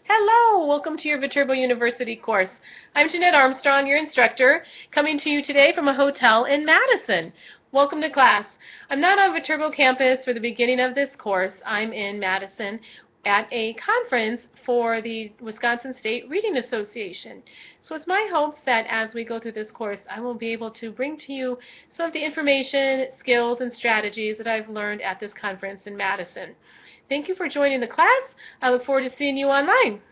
Hello, welcome to your Viterbo University course. I'm Jeanette Armstrong, your instructor, coming to you today from a hotel in Madison. Welcome to class. I'm not on Viterbo campus for the beginning of this course. I'm in Madison at a conference for the Wisconsin State Reading Association. So it's my hopes that as we go through this course, I will be able to bring to you some of the information, skills, and strategies that I've learned at this conference in Madison. Thank you for joining the class. I look forward to seeing you online.